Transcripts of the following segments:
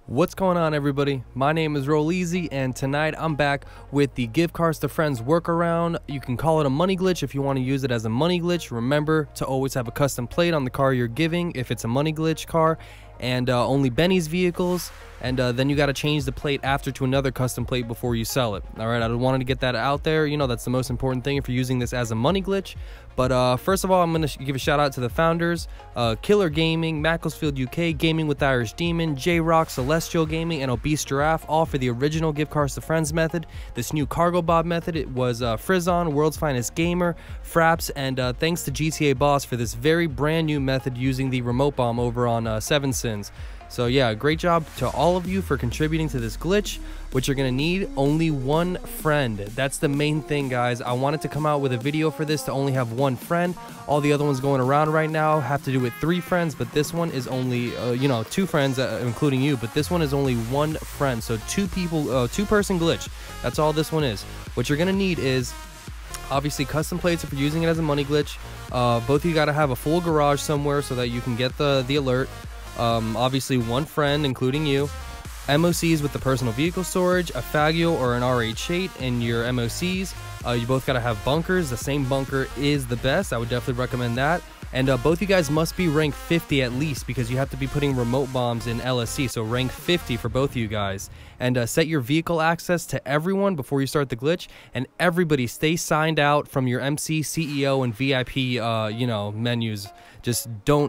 What's going on, everybody? My name is Rolleezy, and tonight I'm back with the Give Cars to Friends workaround. You can call it a money glitch if you want to use it as a money glitch. Remember to always have a custom plate on the car you're giving if it's a money glitch car, and only Benny's vehicles, and then you got to change the plate after to another custom plate before you sell it. All right, I wanted to get that out there. You know, that's the most important thing if you're using this as a money glitch. But first of all, I'm going to give a shout out to the founders, Killer Gaming, Macclesfield UK, Gaming with the Irish Demon, J-Rock, Celestial Gaming, and Obese Giraffe, all for the original Give Cars to Friends method. This new Cargo Bob method, it was Frizzon, World's Finest Gamer, Fraps, and thanks to GTA Boss for this very brand new method using the remote bomb over on 7 Sins. So yeah, great job to all of you for contributing to this glitch. What you're gonna need, only one friend. That's the main thing, guys. I wanted to come out with a video for this to only have one friend. All the other ones going around right now have to do with 3 friends, but this one is only, 2 friends, including you, but this one is only 1 friend. So 2 people, 2-person glitch. That's all this one is. What you're gonna need is, obviously, custom plates if you're using it as a money glitch. Both of you gotta have a full garage somewhere so that you can get the alert. Obviously 1 friend, including you. MOCs with the personal vehicle storage, a Faggio or an RH8 in your MOCs. You both gotta have bunkers. The same bunker is the best. I would definitely recommend that. And both you guys must be rank 50 at least, because you have to be putting remote bombs in LSC, so rank 50 for both of you guys. And set your vehicle access to everyone before you start the glitch, and everybody stay signed out from your MC, CEO, and VIP, menus. Just don't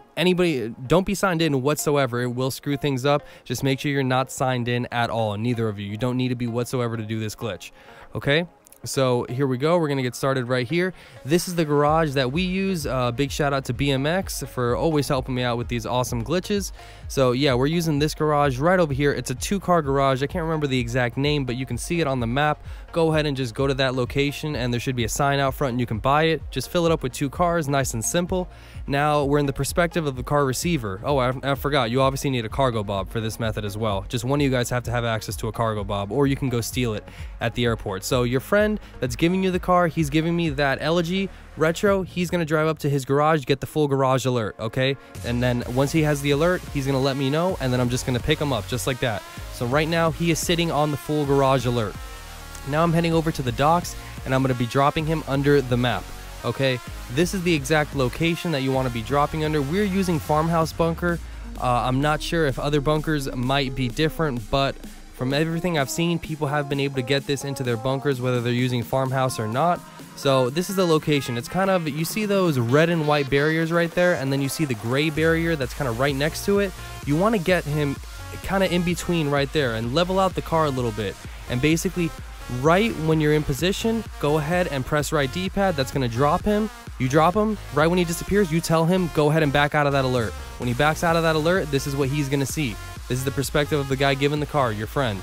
be signed in whatsoever. It will screw things up. Just make sure you're not signed in at all, neither of you. You don't need to be whatsoever to do this glitch, okay? So here we go. We're gonna get started right here. This is the garage that we use. Big shout out to BMX for always helping me out with these awesome glitches. So yeah, we're using this garage right over here. It's a 2-car garage. I can't remember the exact name, but you can see it on the map. Go ahead and just go to that location, and there should be a sign out front and you can buy it. Just fill it up with 2 cars, nice and simple. Now we're in the perspective of the car receiver. Oh, I forgot, you obviously need a Cargo Bob for this method as well. Just one of you guys have to have access to a Cargo Bob, or you can go steal it at the airport. So your friend that's giving you the car, he's giving me that Elegy Retro. He's gonna drive up to his garage, get the full garage alert, okay? And then once he has the alert, he's gonna let me know, and then I'm just gonna pick him up just like that. So right now he is sitting on the full garage alert. Now I'm heading over to the docks, and I'm gonna be dropping him under the map. Okay, this is the exact location that you want to be dropping under. We're using Farmhouse Bunker. I'm not sure if other bunkers might be different, but from everything I've seen, people have been able to get this into their bunkers, whether they're using Farmhouse or not. So this is the location. It's kind of, you see those red and white barriers right there, and then you see the gray barrier that's kind of right next to it. You want to get him kind of in between right there and level out the car a little bit. And basically, right when you're in position, go ahead and press right D-pad. That's going to drop him. You drop him. Right when he disappears, you tell him, go ahead and back out of that alert. When he backs out of that alert, this is what he's going to see. This is the perspective of the guy giving the car, your friend.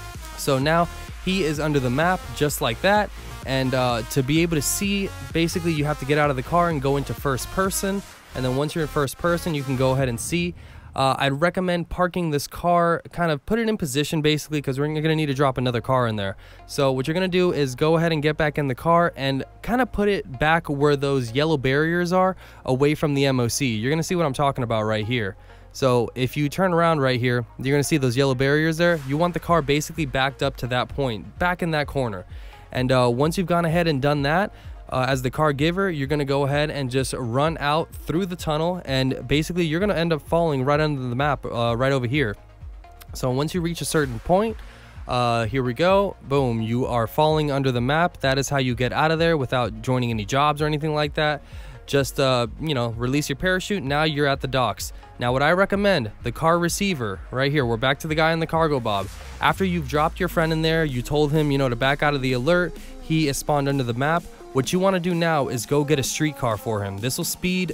So now he is under the map just like that. And to be able to see, basically you have to get out of the car and go into first person. And then once you're in first person, you can go ahead and see. I'd recommend parking this car, kind of put it in position basically, because we're going to need to drop another car in there. So what you're going to do is go ahead and get back in the car and kind of put it back where those yellow barriers are, away from the MOC. You're going to see what I'm talking about right here. So if you turn around right here, you're going to see those yellow barriers there. You want the car basically backed up to that point, back in that corner. And once you've gone ahead and done that, as the car giver, you're going to go ahead and just run out through the tunnel, and basically you're going to end up falling right under the map, right over here. So once you reach a certain point, here we go, boom, you are falling under the map. That is how you get out of there without joining any jobs or anything like that. Just release your parachute. Now you're at the docks. Now what I recommend, the car receiver right here, we're back to the guy in the Cargo Bob. After you've dropped your friend in there, you told him to back out of the alert, he is spawned under the map. What you want to do now is go get a streetcar for him. This will speed,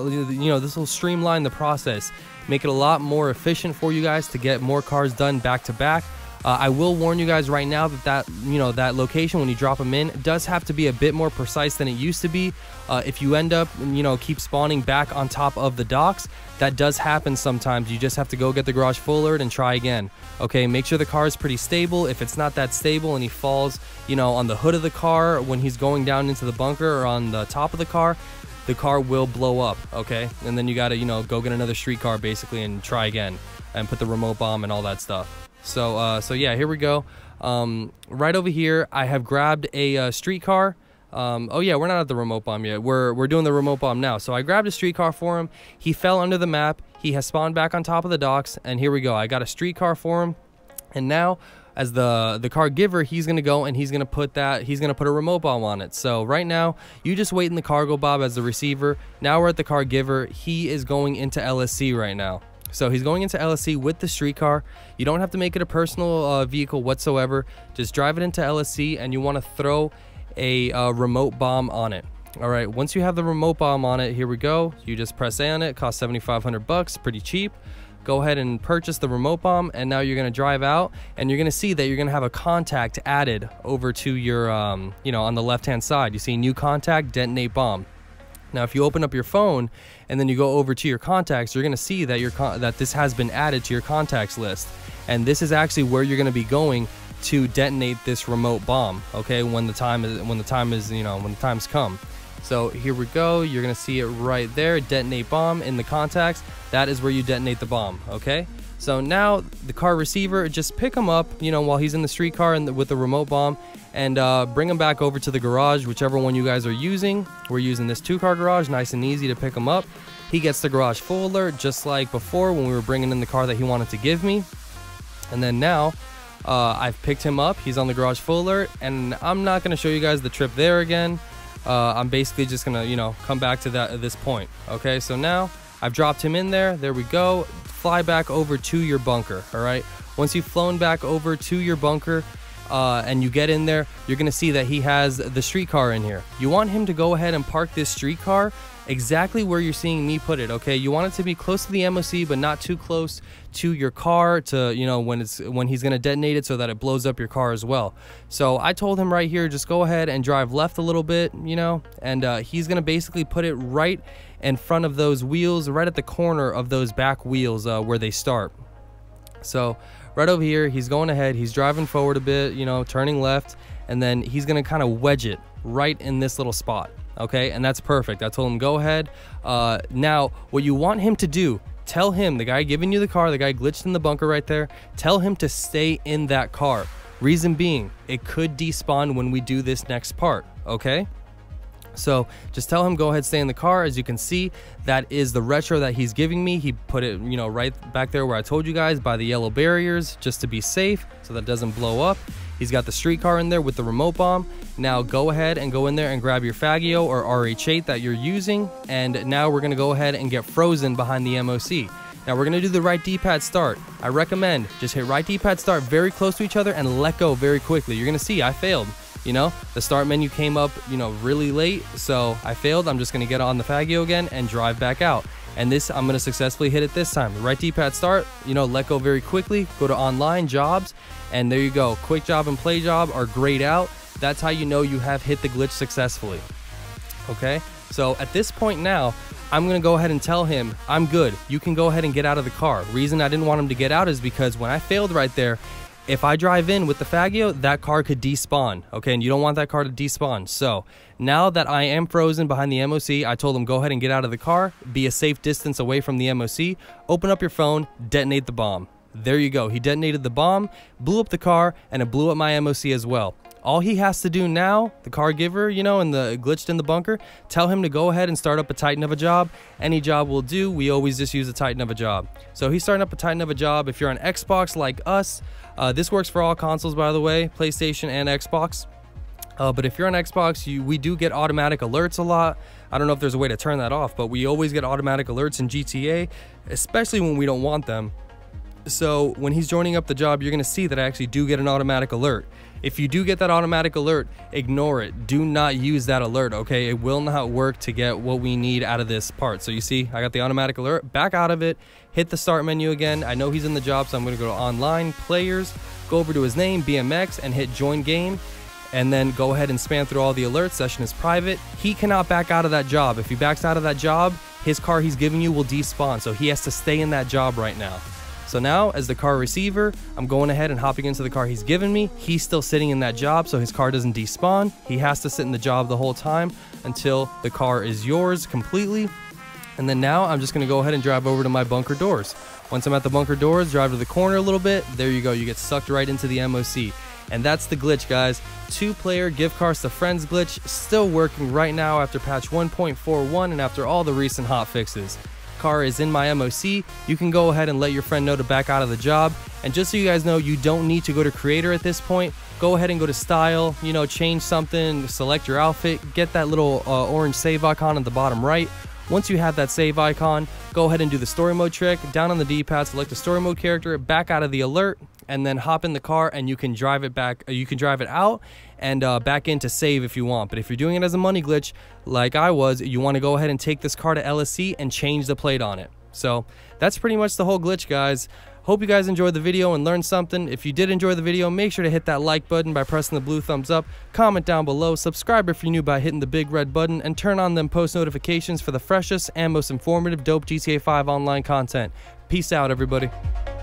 this will streamline the process, make it a lot more efficient for you guys to get more cars done back to back. I will warn you guys right now that that location, when you drop them in, does have to be a bit more precise than it used to be. If you end up, keep spawning back on top of the docks, that does happen sometimes. You just have to go get the garage full alert and try again. Okay, make sure the car is pretty stable. If it's not that stable and he falls, on the hood of the car when he's going down into the bunker, or on the top of the car will blow up, okay? And then you gotta, go get another streetcar basically and try again. and put the remote bomb and all that stuff. So yeah, here we go. Right over here, I have grabbed a streetcar. Oh yeah, we're not at the remote bomb yet. We're doing the remote bomb now. So I grabbed a streetcar for him. He fell under the map. He has spawned back on top of the docks, and here we go. I got a streetcar for him, and now as the car giver, he's gonna go and he's gonna put a remote bomb on it. So right now, you just wait in the cargo, Bob, as the receiver. Now we're at the car giver. He is going into LSC right now. So he's going into LSC with the streetcar. You don't have to make it a personal vehicle whatsoever. Just drive it into LSC, and you want to throw a remote bomb on it. All right, once you have the remote bomb on it, here we go. You just press A on it. Costs 7,500 bucks, pretty cheap. Go ahead and purchase the remote bomb, and now you're gonna drive out, and you're gonna see that you're gonna have a contact added over to your, you know, on the left-hand side. You see new contact, detonate bomb. Now, if you open up your phone and then you go over to your contacts, you're gonna see that that this has been added to your contacts list, and this is actually where you're gonna be going to detonate this remote bomb. Okay, when the time's come. So here we go. You're gonna see it right there. Detonate bomb in the contacts. That is where you detonate the bomb. Okay. So now the car receiver, just pick him up, you know, while he's in the streetcar and with the remote bomb, and bring him back over to the garage, whichever one you guys are using. We're using this 2-car garage, nice and easy to pick him up. He gets the garage full alert, just like before when we were bringing in the car that he wanted to give me. And then now I've picked him up. He's on the garage full alert, and I'm not gonna show you guys the trip there again. I'm basically just gonna, you know, come back to this point. Okay, so now I've dropped him in there. There we go. Fly back over to your bunker. All right, once you've flown back over to your bunker and you get in there, you're gonna see that he has the streetcar in here. You want him to go ahead and park this streetcar exactly where you're seeing me put it. Okay, you want it to be close to the MOC, but not too close to your car to, you know, when he's gonna detonate it, so that it blows up your car as well. So I told him right here, just go ahead and drive left a little bit, you know, and he's gonna basically put it right in front of those wheels, right at the corner of those back wheels where they start. So right over here, he's going ahead, he's driving forward a bit, you know, turning left, and then he's gonna kind of wedge it right in this little spot. Okay, and that's perfect. I told him go ahead. Now what you want him to do, tell him, the guy giving you the car, the guy glitched in the bunker right there, tell him to stay in that car. Reason being, it could despawn when we do this next part. Okay, so just tell him go ahead, stay in the car. As you can see, that is the retro that he's giving me. He put it, you know, right back there where I told you guys, by the yellow barriers, just to be safe so that it doesn't blow up. He's got the streetcar in there with the remote bomb. Now go ahead and go in there and grab your Faggio or RH8 that you're using, and now we're gonna go ahead and get frozen behind the MOC. Now we're gonna do the right D-pad start. I recommend just hit right D-pad start very close to each other and let go very quickly. You're gonna see I failed. You know, the start menu came up, you know, really late, so I failed. I'm just gonna get on the Faggio again and drive back out. And this, I'm gonna successfully hit it this time. The right D-pad start, you know, let go very quickly, go to online jobs, and there you go. Quick job and play job are grayed out. That's how you know you have hit the glitch successfully. Okay, so at this point now, I'm gonna go ahead and tell him, I'm good. You can go ahead and get out of the car. Reason I didn't want him to get out is because when I failed right there, if I drive in with the Faggio, that car could despawn, okay? And you don't want that car to despawn. So now that I am frozen behind the MOC, I told him go ahead and get out of the car, be a safe distance away from the MOC, open up your phone, detonate the bomb. There you go. He detonated the bomb, blew up the car, and it blew up my MOC as well. All he has to do now, the car giver, you know, and the glitched in the bunker, tell him to go ahead and start up a Titan of a job. Any job will do. We always just use a Titan of a job. So he's starting up a Titan of a job. If you're on Xbox like us, this works for all consoles, by the way, PlayStation and Xbox. But if you're on Xbox, we do get automatic alerts a lot. I don't know if there's a way to turn that off, but we always get automatic alerts in GTA, especially when we don't want them. So when he's joining up the job, you're gonna see that I actually do get an automatic alert. If you do get that automatic alert, ignore it. Do not use that alert, okay? It will not work to get what we need out of this part. So you see, I got the automatic alert, back out of it, hit the start menu again. I know he's in the job, so I'm gonna go to online, players, go over to his name, BMX, and hit join game. And then go ahead and span through all the alerts. Session is private. He cannot back out of that job. If he backs out of that job, his car he's giving you will despawn. So he has to stay in that job right now. So now, as the car receiver, I'm going ahead and hopping into the car he's given me. He's still sitting in that job, so his car doesn't despawn. He has to sit in the job the whole time until the car is yours completely. And then now I'm just gonna go ahead and drive over to my bunker doors. Once I'm at the bunker doors, drive to the corner a little bit. There you go. You get sucked right into the MOC. And that's the glitch, guys. 2-player gift cards to friends glitch, still working right now after patch 1.41 and after all the recent hot fixes. Car is in my MOC. You can go ahead and let your friend know to back out of the job. And just so you guys know, you don't need to go to creator at this point. Go ahead and go to style, change something, select your outfit, get that little orange save icon at the bottom right. Once you have that save icon, go ahead and do the story mode trick. Down on the D-pad, select the story mode character, back out of the alert, and then hop in the car and you can drive it back. You can drive it out and back in to save if you want. But if you're doing it as a money glitch, like I was, you want to go ahead and take this car to LSC and change the plate on it. So that's pretty much the whole glitch, guys. Hope you guys enjoyed the video and learned something. If you did enjoy the video, make sure to hit that like button by pressing the blue thumbs up, comment down below, subscribe if you're new by hitting the big red button, and turn on them post notifications for the freshest and most informative dope GTA 5 online content. Peace out, everybody.